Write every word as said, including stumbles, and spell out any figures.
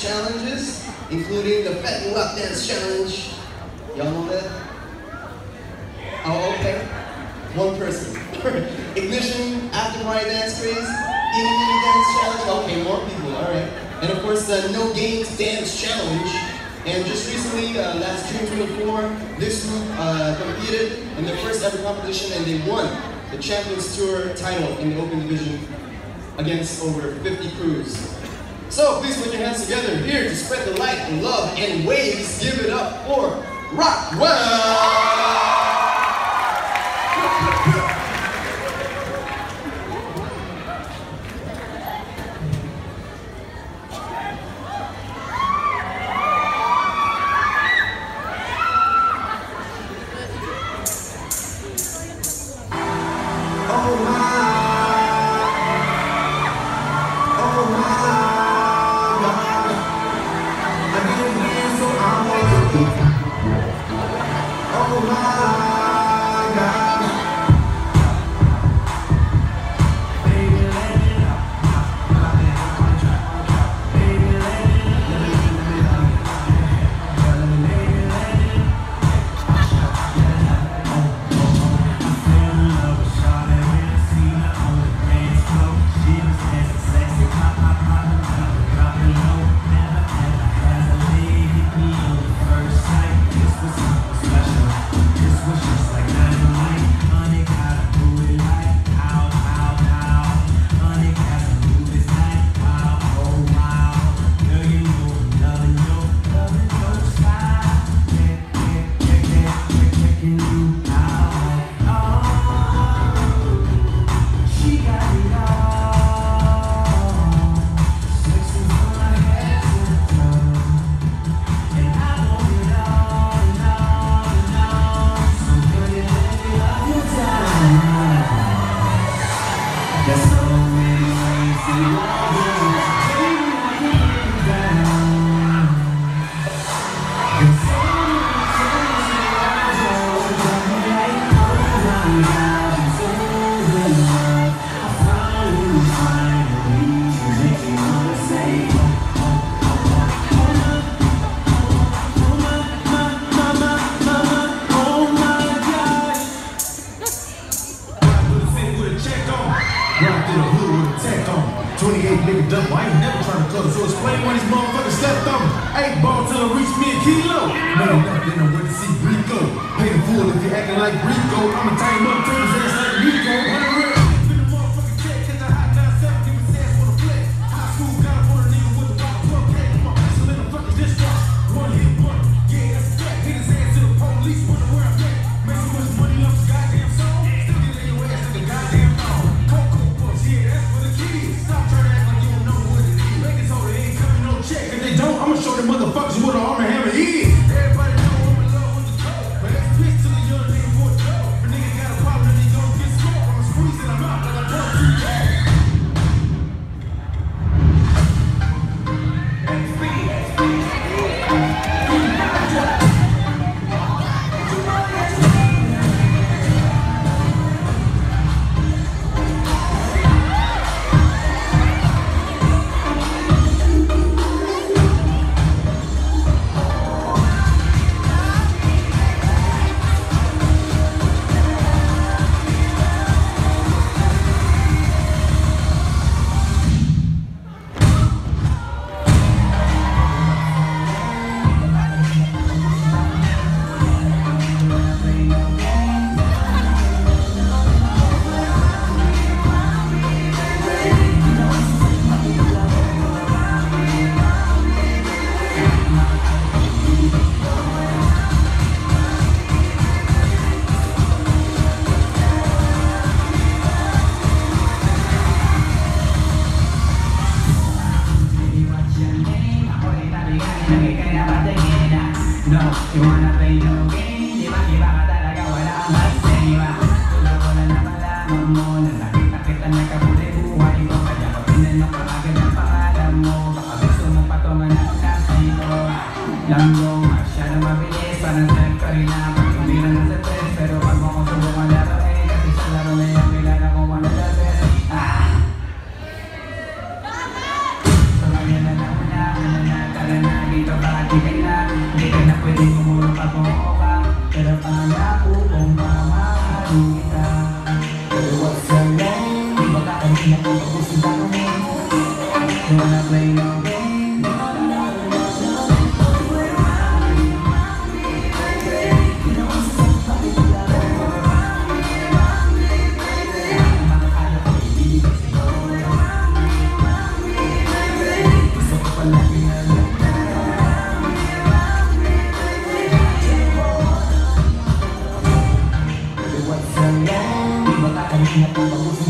challenges, including the Fat and Rock Dance Challenge. Y'all know that? Oh, okay. One person. Ignition, After Party Dance Craze, Itty Bitty Dance Challenge. Okay, more people, alright. And of course, the No Games Dance Challenge. And just recently, uh, last June twenty-fourth, this group uh, competed in their first ever competition and they won the Champions Tour title in the open division against over fifty crews. So please put your hands together here to spread the light and love and waves. Give it up for Rockwell! twenty-eight nigga dumb, I ain't never trying to club, so explain why these motherfuckers slept on me. Eight ball till it reach me a kilo. Man, nothing, I went to see Rico. Pay the fool if you acting like Rico. I'ma tie him up, turn his ass like Rico. Run around. I'ma show them motherfuckers what an arm and hammer is. Everybody know I'm in love with the code. But that's bitch till a young nigga for the dough. If a nigga got a problem and he gon' get smoked, I'ma squeeze it, I'm out like I want to. No, you wanna play no game, di ba iba ka talaga wala ang masaya. Tulad ko na napalaman mo na nakita kita nakabuli buhay ko. Kaya ko tinanong ko agad ang pangalan mo. Baka gusto mo pa tumanap sa sito. Langgo, masyadong mabilis, parang sector na pagkumbira na sa tres. Pero pag mo kong subukan laro eh, kasi sa laro na yan kailangan kong wala sa tres. Ah! So ngayon na lang na, ano na You wanna play no game? No, no, no, no, no. Play around me, around me, baby. You know I'm so funny, you love it. Around me, around me, baby. Makakaya ko ibigay sa'yo. Around me, around me, baby. Gusto ko palagi na lang. Around me, around me, baby. Baby, what's the name? Di ba kakalit na kung pag-uso